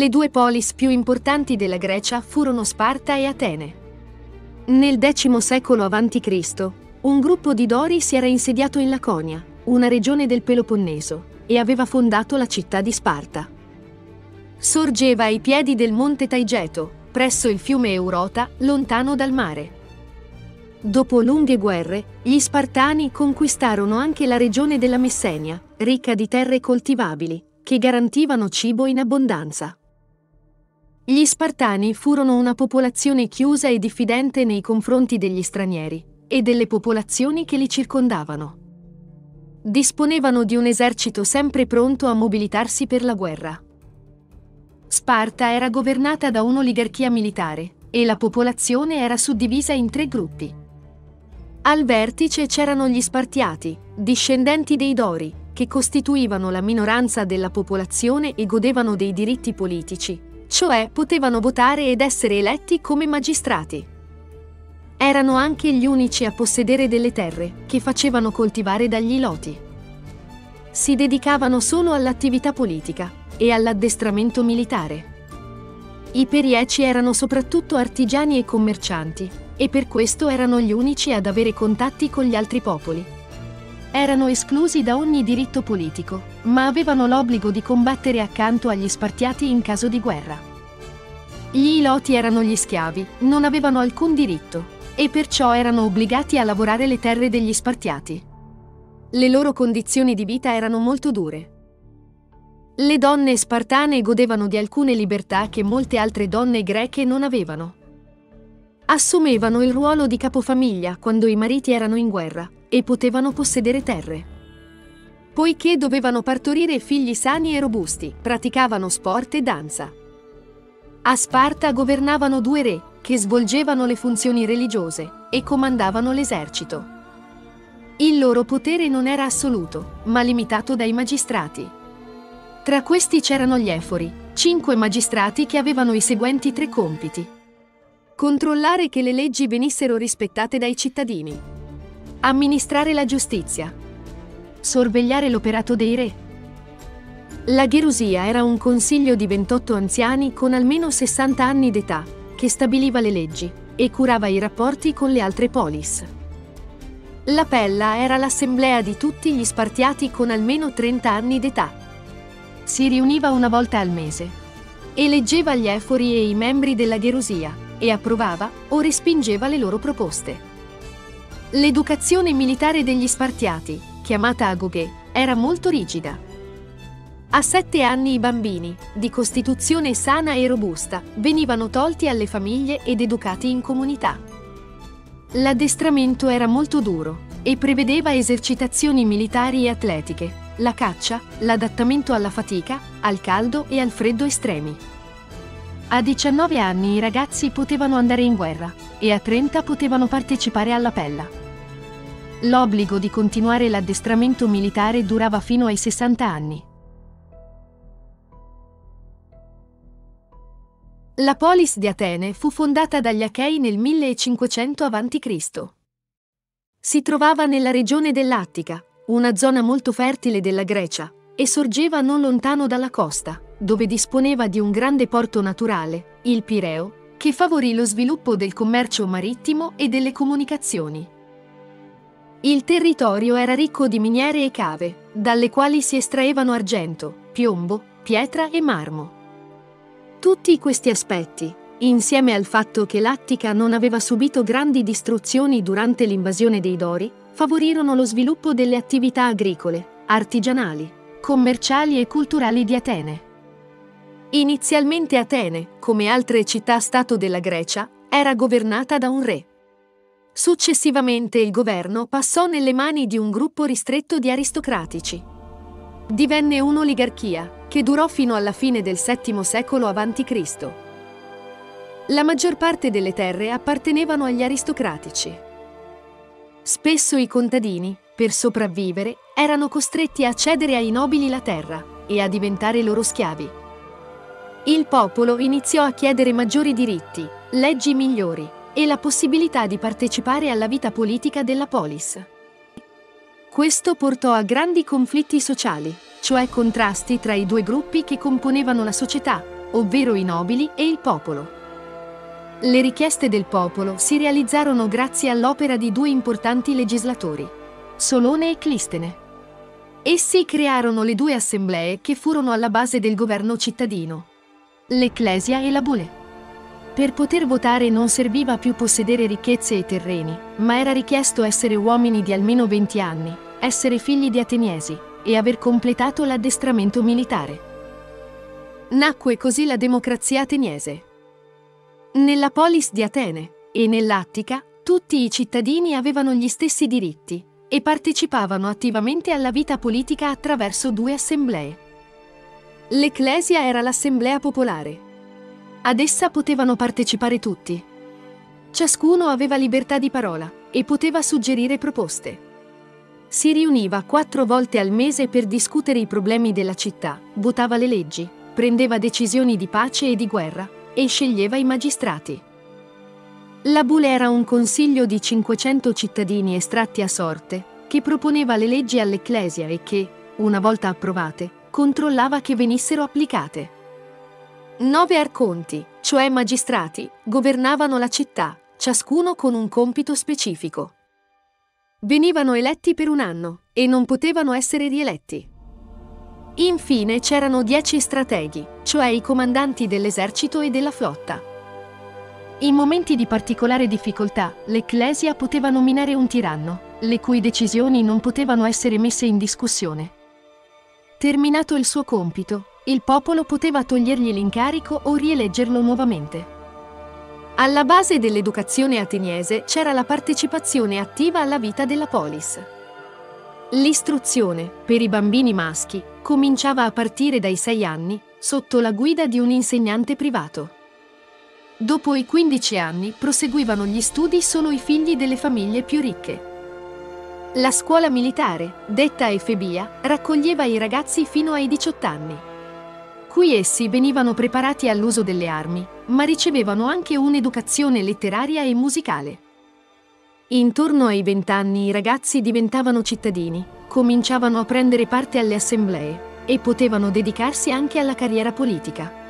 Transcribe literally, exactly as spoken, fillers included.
Le due polis più importanti della Grecia furono Sparta e Atene. Nel X secolo avanti Cristo, un gruppo di Dori si era insediato in Laconia, una regione del Peloponneso, e aveva fondato la città di Sparta. Sorgeva ai piedi del monte Taigeto, presso il fiume Eurota, lontano dal mare. Dopo lunghe guerre, gli Spartani conquistarono anche la regione della Messenia, ricca di terre coltivabili, che garantivano cibo in abbondanza. Gli Spartani furono una popolazione chiusa e diffidente nei confronti degli stranieri e delle popolazioni che li circondavano. Disponevano di un esercito sempre pronto a mobilitarsi per la guerra. Sparta era governata da un'oligarchia militare e la popolazione era suddivisa in tre gruppi. Al vertice c'erano gli Spartiati, discendenti dei Dori, che costituivano la minoranza della popolazione e godevano dei diritti politici, cioè potevano votare ed essere eletti come magistrati. Erano anche gli unici a possedere delle terre, che facevano coltivare dagli Iloti. Si dedicavano solo all'attività politica e all'addestramento militare. I Perieci erano soprattutto artigiani e commercianti, e per questo erano gli unici ad avere contatti con gli altri popoli. Erano esclusi da ogni diritto politico, ma avevano l'obbligo di combattere accanto agli Spartiati in caso di guerra. Gli Iloti erano gli schiavi, non avevano alcun diritto, e perciò erano obbligati a lavorare le terre degli Spartiati. Le loro condizioni di vita erano molto dure. Le donne spartane godevano di alcune libertà che molte altre donne greche non avevano. Assumevano il ruolo di capofamiglia quando i mariti erano in guerra e potevano possedere terre. Poiché dovevano partorire figli sani e robusti, praticavano sport e danza. A Sparta governavano due re, che svolgevano le funzioni religiose e comandavano l'esercito. Il loro potere non era assoluto, ma limitato dai magistrati. Tra questi c'erano gli efori, cinque magistrati che avevano i seguenti tre compiti. Controllare che le leggi venissero rispettate dai cittadini. Amministrare la giustizia. Sorvegliare l'operato dei re. La Gerusia era un consiglio di ventotto anziani con almeno sessanta anni d'età, che stabiliva le leggi e curava i rapporti con le altre polis. La Pella era l'assemblea di tutti gli Spartiati con almeno trenta anni d'età. Si riuniva una volta al mese. Eleggeva gli efori e i membri della Gerusia e approvava o respingeva le loro proposte. L'educazione militare degli Spartiati, chiamata agoghe, era molto rigida. A sette anni i bambini, di costituzione sana e robusta, venivano tolti alle famiglie ed educati in comunità. L'addestramento era molto duro e prevedeva esercitazioni militari e atletiche, la caccia, l'adattamento alla fatica, al caldo e al freddo estremi. A diciannove anni i ragazzi potevano andare in guerra e a trenta potevano partecipare alla Pella. L'obbligo di continuare l'addestramento militare durava fino ai sessanta anni. La polis di Atene fu fondata dagli Achei nel millecinquecento avanti Cristo. Si trovava nella regione dell'Attica, una zona molto fertile della Grecia, e sorgeva non lontano dalla costa, dove disponeva di un grande porto naturale, il Pireo, che favorì lo sviluppo del commercio marittimo e delle comunicazioni. Il territorio era ricco di miniere e cave, dalle quali si estraevano argento, piombo, pietra e marmo. Tutti questi aspetti, insieme al fatto che l'Attica non aveva subito grandi distruzioni durante l'invasione dei Dori, favorirono lo sviluppo delle attività agricole, artigianali, commerciali e culturali di Atene. Inizialmente Atene, come altre città-stato della Grecia, era governata da un re. Successivamente il governo passò nelle mani di un gruppo ristretto di aristocratici. Divenne un'oligarchia, che durò fino alla fine del settimo secolo avanti Cristo. La maggior parte delle terre appartenevano agli aristocratici. Spesso i contadini, per sopravvivere, erano costretti a cedere ai nobili la terra e a diventare loro schiavi. Il popolo iniziò a chiedere maggiori diritti, leggi migliori e la possibilità di partecipare alla vita politica della polis. Questo portò a grandi conflitti sociali, cioè contrasti tra i due gruppi che componevano la società, ovvero i nobili e il popolo. Le richieste del popolo si realizzarono grazie all'opera di due importanti legislatori, Solone e Clistene. Essi crearono le due assemblee che furono alla base del governo cittadino, l'Ecclesia e la Bule. Per poter votare non serviva più possedere ricchezze e terreni, ma era richiesto essere uomini di almeno venti anni, essere figli di ateniesi e aver completato l'addestramento militare. Nacque così la democrazia ateniese. Nella polis di Atene e nell'Attica tutti i cittadini avevano gli stessi diritti e partecipavano attivamente alla vita politica attraverso due assemblee. L'Ecclesia era l'assemblea popolare. Ad essa potevano partecipare tutti. Ciascuno aveva libertà di parola e poteva suggerire proposte. Si riuniva quattro volte al mese per discutere i problemi della città, votava le leggi, prendeva decisioni di pace e di guerra e sceglieva i magistrati. La Bule era un consiglio di cinquecento cittadini estratti a sorte, che proponeva le leggi all'Ecclesia e che, una volta approvate, controllava che venissero applicate. Nove arconti, cioè magistrati, governavano la città, ciascuno con un compito specifico. Venivano eletti per un anno e non potevano essere rieletti. Infine c'erano dieci strateghi, cioè i comandanti dell'esercito e della flotta. In momenti di particolare difficoltà, l'Ecclesia poteva nominare un tiranno, le cui decisioni non potevano essere messe in discussione. Terminato il suo compito, il popolo poteva togliergli l'incarico o rieleggerlo nuovamente. Alla base dell'educazione ateniese c'era la partecipazione attiva alla vita della polis. L'istruzione, per i bambini maschi, cominciava a partire dai sei anni, sotto la guida di un insegnante privato. Dopo i quindici anni proseguivano gli studi solo i figli delle famiglie più ricche. La scuola militare, detta efebia, raccoglieva i ragazzi fino ai diciotto anni. Qui essi venivano preparati all'uso delle armi, ma ricevevano anche un'educazione letteraria e musicale. Intorno ai vent'anni i ragazzi diventavano cittadini, cominciavano a prendere parte alle assemblee e potevano dedicarsi anche alla carriera politica.